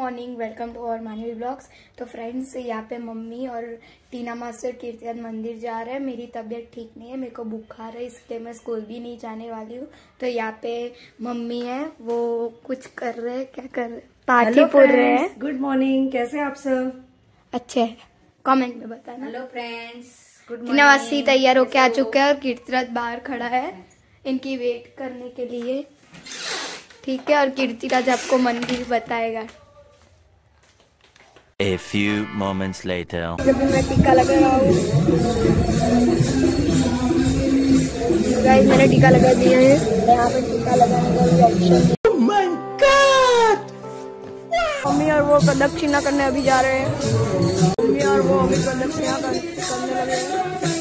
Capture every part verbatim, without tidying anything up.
Morning, welcome to और मानवी blogs. तो फ्रेंड्स, यहाँ पे मम्मी और टीना मास्टर कीर्तन मंदिर जा रहे हैं। मेरी तबीयत ठीक नहीं है, मेरे को बुखार है, इसलिए मैं स्कूल भी नहीं जाने वाली हूँ। तो यहाँ पे मम्मी है, वो कुछ कर रहे हैं। क्या कर रहे हैं? पार्टी फोड़ रहे हैं। गुड मॉर्निंग, कैसे आप सब? अच्छे है, कमेंट में बताना। Hello friends, good morning. Tina मासी तैयार होके आ चुके हैं और कीर्तिराज बाहर खड़ा है इनकी वेट करने के लिए, ठीक है। और कीर्तिराज आपको मंदिर बताएगा। A few moments later. जब मैं टीका लगा रहा हूँ, गाइस मैंने टीका लगा दिया है। यहाँ पे टीका लगाने का भी option. Oh my God! Mummy और वो प्रदक्षिणा करने अभी जा रहे हैं। मम्मी और वो अभी प्रदक्षिणा करने लगे हैं।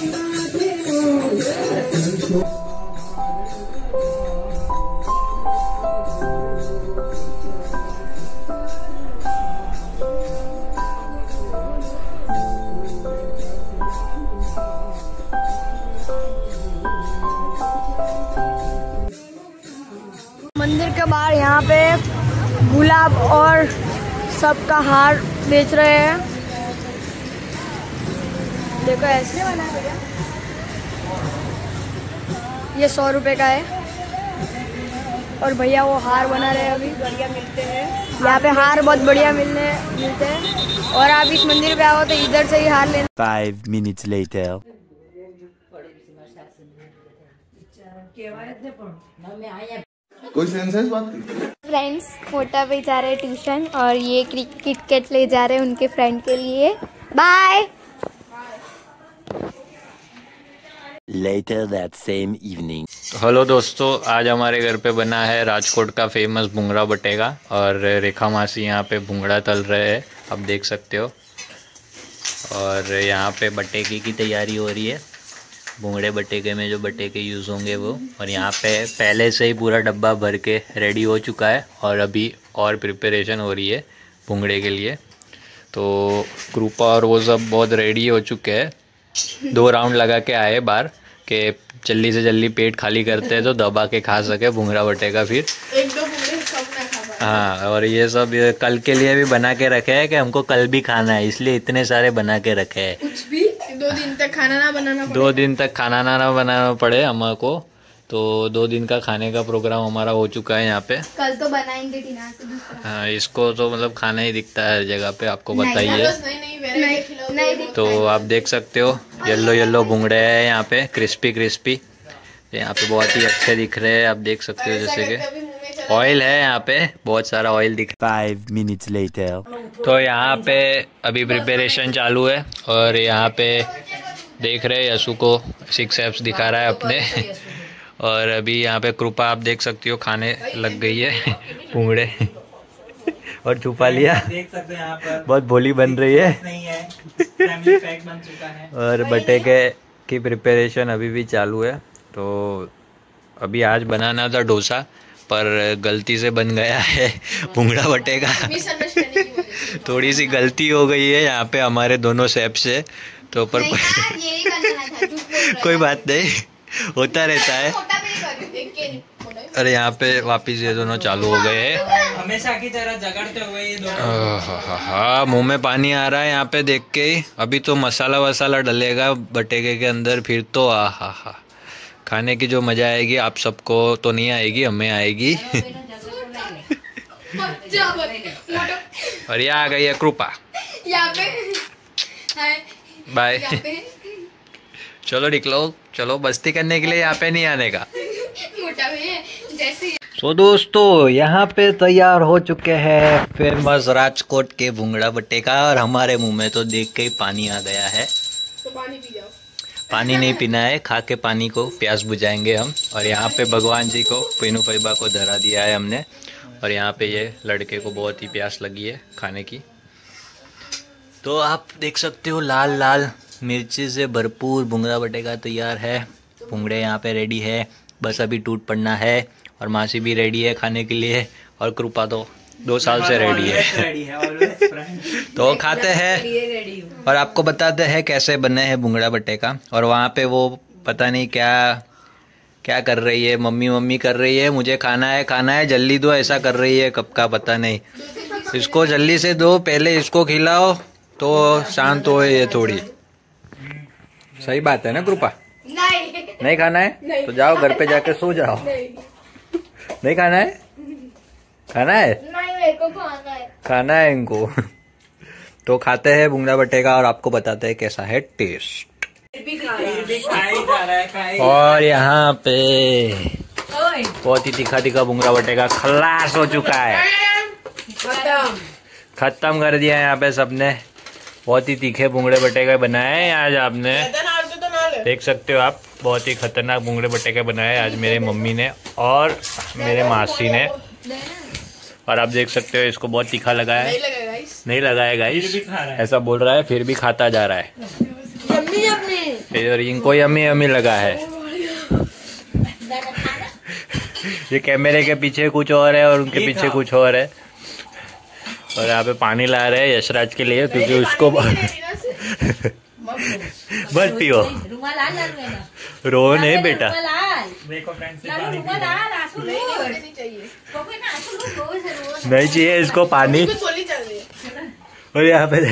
मंदिर के बाहर यहाँ पे गुलाब और सबका हार बेच रहे हैं। देखो ऐसे बना है, ये सौ रुपए का है। और भैया वो हार बना रहे हैं, अभी बढ़िया मिलते हैं यहाँ पे। हार बहुत बढ़िया मिलने मिलते हैं। और आप इस मंदिर पे आओ तो इधर से ही हार लेना। Five minutes later. कोई सेंस है इस बात की? फ्रेंड्स, मोटा पे जा रहे हैं ट्यूशन और ये किटकैट ले जा रहे हैं उनके फ्रेंड के लिए। Bye. Later that same evening. Hello दोस्तों, आज हमारे घर पे बना है राजकोट का फेमस भुंगड़ा बटेगा और रेखा मासी यहाँ पे भुंगड़ा तल रहे हैं, आप देख सकते हो। और यहाँ पे बटेके की तैयारी हो रही है, भुंगड़े बटेके में जो बटेके यूज़ होंगे वो। और यहाँ पे पहले से ही पूरा डब्बा भर के रेडी हो चुका है और अभी और प्रिपरेशन हो रही है भुंगड़े के लिए। तो कृपा और वो सब बहुत रेडी हो चुके हैं। दो राउंड लगा के आए बाहर के जल्दी से जल्दी पेट खाली करते हैं तो दबा के खा सके भुंगड़ा बटेका। फिर एक दो भुंगड़े सब ना खा। हाँ, और ये सब ये कल के लिए भी बना के रखे हैं कि हमको कल भी खाना है, इसलिए इतने सारे बना के रखे हैं। कुछ भी दो दिन तक खाना ना बनाना पड़े। दो दिन तक खाना ना ना बनाना पड़े हमको। तो दो दिन का खाने का प्रोग्राम हमारा हो चुका है यहाँ पे। कल तो बनाएंगे टीना से दूसरा। हाँ, इसको तो मतलब खाना ही दिखता है हर जगह पे, आपको बताइए। तो आप देख सकते हो येलो येलो भुंगड़े हैं यहाँ पे, क्रिस्पी क्रिस्पी। यहाँ पे बहुत ही अच्छे दिख रहे हैं, आप देख सकते हो। जैसे कि ऑयल है यहाँ पे, बहुत सारा ऑयल दिख। Five minutes later. तो यहाँ पे अभी प्रिपरेशन चालू है और यहाँ पे देख रहे हैं यशु को सिक्स एप्स दिखा रहा है अपने। और अभी यहाँ पे कृपा आप देख सकती हो खाने लग गई है भुंगड़े और छुपा लिया, देख सकते हैं यहाँ पर बहुत भोली बन रही है, नहीं है। फैमिली पैक बन चुका है। और बटेके की प्रिपरेशन अभी भी चालू है। तो अभी आज बनाना था डोसा, पर गलती से बन गया है भुंगड़ा बटेका। थोड़ी सी गलती हो गई है यहाँ पे हमारे दोनों शेफ से, तो पर कोई बात नहीं, होता रहता है। अरे यहाँ पे वापिस ये दोनों चालू हो गए हैं हमेशा की तरह झगड़ते हुए ये दोनों। हाँ, मुंह में पानी आ रहा है यहाँ पे देख के ही। अभी तो मसाला वसाला डलेगा बटेके के अंदर, फिर तो आ हा हा खाने की जो मजा आएगी आप सबको तो नहीं आएगी, हमें आएगी। और ये आ गई है कृपा। बाय। चलो निकलो, चलो मस्ती करने के लिए यहाँ पे नहीं आने का। तो दोस्तों, यहाँ पे तैयार हो चुके हैं फेमस राजकोट के भुंगड़ा बटेका और हमारे मुंह में तो देख के ही पानी आ गया है। तो पानी पी जाओ। पानी नहीं पीना है, खा के पानी को प्यास बुझाएंगे हम। और यहाँ पे भगवान जी को, पीनू फैबा को धरा दिया है हमने। और यहाँ पे ये लड़के को बहुत ही प्यास लगी है खाने की। तो आप देख सकते हो लाल लाल मिर्ची से भरपूर भुंगड़ा बटेका तैयार है। भुंगड़े यहाँ पे रेडी है, बस अभी टूट पड़ना है। और मासी भी रेडी है खाने के लिए। और कृपा तो दो साल से रेडी है। तो खाते हैं और आपको बताते हैं कैसे बने हैं भुंगड़ा बटेका। और वहाँ पे वो पता नहीं क्या क्या कर रही है? मम्मी मम्मी कर रही है, मुझे खाना है खाना है, जल्दी दो, ऐसा कर रही है कब का पता नहीं। इसको जल्दी से दो, पहले इसको खिलाओ तो शांत हो ये थोड़ी। सही बात है ना कृपा? नहीं नहीं खाना है नहीं। तो जाओ घर पे जाके सो जाओ। नहीं, नहीं खाना है? खाना है? नहीं मेरे को खाना है। खाना है इनको। तो खाते हैं भुंगड़ा बटेगा और आपको बताते हैं कैसा है टेस्ट। और यहाँ पे बहुत ही तीखा तीखा भुंगड़ा बटेगा खलास हो चुका है। खत्म कर दिया यहाँ पे सबने। बहुत ही तीखे भुंगड़े बटेगा बनाए हैं आज आपने, देख सकते हो आप। बहुत ही खतरनाक भुंगड़े बटेके बनाए आज मेरे मम्मी ने और मेरे मासी ने। और आप देख सकते हो इसको बहुत तीखा लगा है। नहीं लगा है गाइस, ऐसा बोल रहा है फिर भी खाता जा रहा है। और इनको यम्मी यम्मी लगा है। ये कैमरे के पीछे कुछ और है और उनके पीछे कुछ और है। और यहाँ पे पानी ला रहे हैं यशराज के लिए क्योंकि उसको बस पियो। रो नहीं बेटा। नहीं चाहिए इसको पानी। और यहाँ पे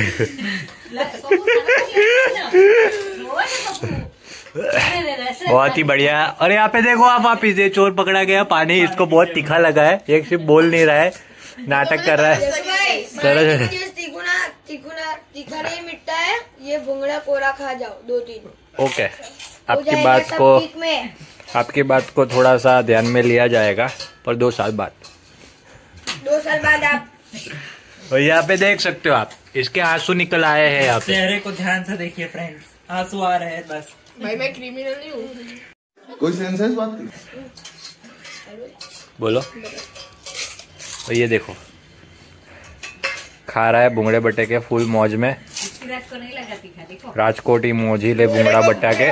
बहुत ही बढ़िया। और यहाँ पे देखो आप वापिस ये चोर पकड़ा गया। पानी इसको बहुत तीखा लगा है, ये सिर्फ बोल नहीं रहा है, नाटक कर रहा है। चलो तीखा नहीं मिटता है, ये भुंगड़ा कोरा खा जाओ दो तीन। ओके, आपकी बात को आपकी बात को थोड़ा सा ध्यान में लिया जाएगा, पर दो साल बाद दो साल बाद आप। और यहाँ पे देख सकते हो आप, इसके आंसू निकल आए हैं। यहाँ पे चेहरे को ध्यान से देखिए फ्रेंड्स, आंसू आ रहे हैं बस। भाई मैं क्रिमिनल नहीं हूँ। कोई सेंस है इस बात की? बोलो। और ये देखो खा रहा है भुंगड़े बटेके फुल मौज में। को नहीं लगा तीखा, देखो। राजकोटी मोजीले भुंगड़ा बटेके।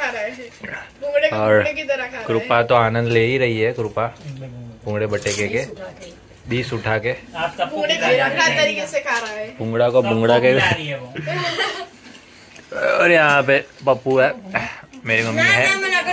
और कृपा तो आनंद ले ही रही है। कृपा भुंगड़े बटेके के बीस उठा के तरीके से खा रहा है भुंगड़ा को भुंगड़ा के। और यहाँ पे पप्पू है, मेरी मम्मी है।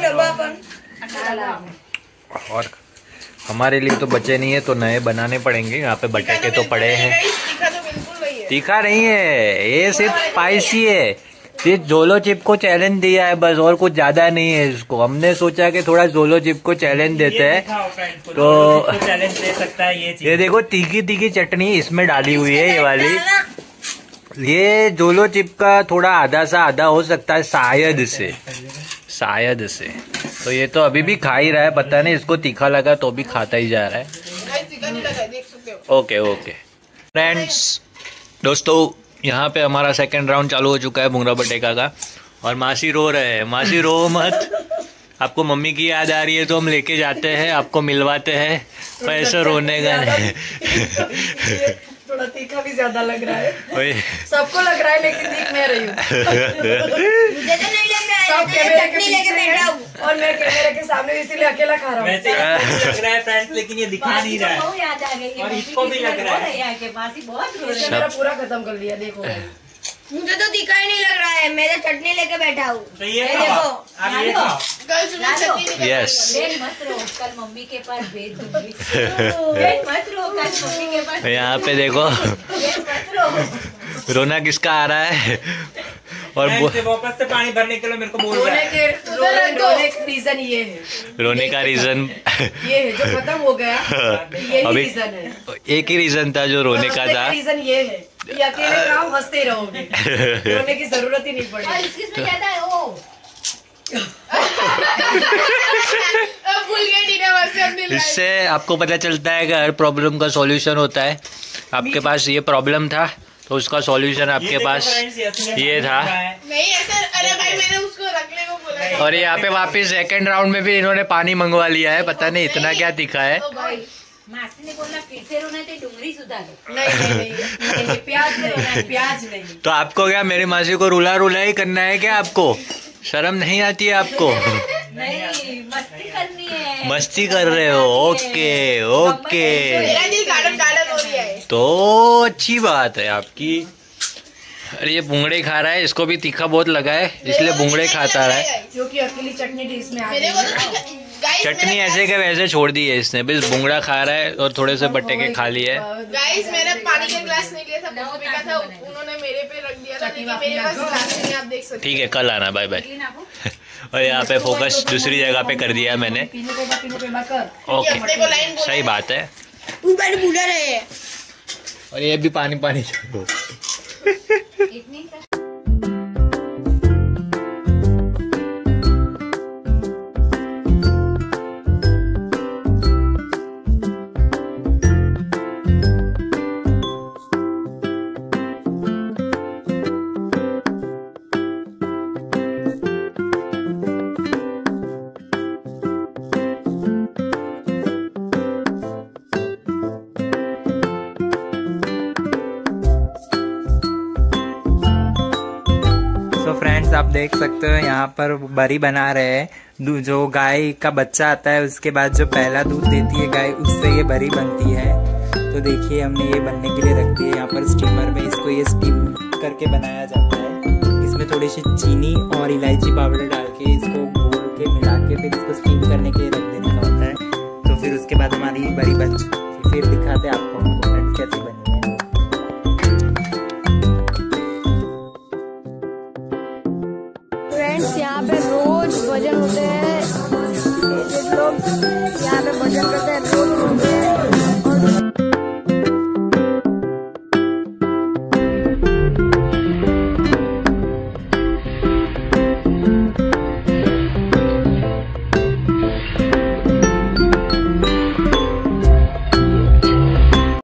और हमारे लिए तो बचे नहीं है तो नए बनाने पड़ेंगे। यहाँ पे बटेके तो पड़े हैं। तीखा नहीं है, ये सिर्फ स्पाइसी है। सिर्फ जोलो चिप को चैलेंज दिया है बस, और कुछ ज्यादा नहीं है इसको। हमने सोचा कि थोड़ा जोलो चिप को चैलेंज देते हैं तो चैलेंज दे सकता है ये चीज। ये देखो तीखी तीखी चटनी इसमें डाली हुई है ये वाली। ये जोलो चिप का थोड़ा आधा सा आधा हो सकता है शायद से शायद से। तो ये तो अभी भी खा ही रहा है, पता नहीं इसको तीखा लगा तो भी खाता ही जा रहा है। ओके ओके फ्रेंड्स, दोस्तों यहाँ पे हमारा सेकंड राउंड चालू हो चुका है भुंगड़ा बटेका का। और मासी रो रहे हैं। मासी रो मत, आपको मम्मी की याद आ रही है तो हम लेके जाते हैं, आपको मिलवाते हैं, पर ऐसा रोने का नहीं। थोड़ा तीखा भी ज्यादा लग रहा है, सबको लग रहा है लेकिन दिख मैं रही हूँ। मुझे तो नहीं लग रहा है, सब कैमरे के चटनी लेके बैठा हूँ और मैं कैमरे के सामने इसीलिए अकेला खा रहा हूँ। वैसे लग रहा है फ्रेंड्स, लेकिन ये दिखा नहीं रहा है और इसको भी लग रहा है। इसने मेरा पूरा खत्म कर लिया, देखो। मुझे तो तीखा ही नहीं लग रहा है, मैं तो चटनी लेके बैठा हूँ। तो ये देखो, आप ये खाओ। यस मत रो, कल मम्मी के पास भेज दूंगी। मत रो, कल मम्मी के पास। यहाँ पे देखो मत रो। रोना किसका आ रहा है। और से वापस से पानी भरने के लिए मेरे को बोल रहा रोने है। के रोने, रोने का रीजन ये है, रोने का रीजन ये है जो खत्म हो गया, यही अभी रीजन है। एक ही रीजन था जो रोने का था। रीजन ये है कि अकेले खाओ हंसते रहोगे, रोने की जरूरत ही नहीं और पड़ेगी। इसमें ज्यादा है ओ। इससे आपको पता चलता है कि हर प्रॉब्लम का सॉल्यूशन होता है। आपके पास ये प्रॉब्लम था तो उसका सॉल्यूशन आपके पास ये था। नहीं ऐसा, अरे भाई मैंने उसको रखने को बोला। और यहाँ पे वापस सेकंड राउंड में भी इन्होंने पानी मंगवा लिया है, पता नहीं इतना क्या तीखा है। मासी ने बोला फिर से रोना तो डुंगरी सुधारो। नहीं नहीं नहीं, नहीं प्याज नहीं, प्याज नहीं। तो आपको क्या मेरी मासी को रुला रुला ही करना है क्या? आपको शर्म नहीं आती है आपको? नहीं, मस्ती करनी है। मस्ती कर रहे हो? ओके ओके, मेरा दिल गार्डन गार्डन हो रहा है। तो अच्छी बात है आपकी। अरे ये भुंगड़े खा रहा है, इसको भी तीखा बहुत लगा है इसलिए भुंगड़े खाता रहा है। क्योंकि अकेली चटनी इसमें आ मेरे गई को है। चटनी ऐसे के वैसे छोड़ दी है इसने, बस भुंगड़ा खा रहा है और थोड़े से बटेके खा लिए। गाइस मैंने पानी का ग्लास नहीं लिया था, मम्मी का था, उन्होंने मेरे पे रख दिया था, लेकिन मेरे पास ग्लास नहीं है, आप देख सकते हैं। ठीक है, कल आना, बाय बाय। और यहाँ पे फोकस दूसरी जगह पे कर दिया मैंने। ओके, सही बात है। और ये भी पानी पानी तो फ्रेंड्स आप देख सकते हो यहाँ पर बरी बना रहे हैं। जो गाय का बच्चा आता है उसके बाद जो पहला दूध देती है गाय, उससे ये बरी बनती है। तो देखिए हमने ये बनने के लिए रख दी है यहाँ पर स्टीमर में। इसको ये स्टीम करके बनाया जाता है। इसमें थोड़ी सी चीनी और इलायची पाउडर डाल के इसको घोल के मिला के फिर इसको स्टीम करने के लिए रख देने का होता है। तो फिर उसके बाद हमारी बरी बन चुकी है। फिर दिखाते हैं आपको हमको कैसी बनी है। फ्रेंड्स यहाँ पे रोज भजन होते हैं, लोग यहाँ पे भजन करते हैं।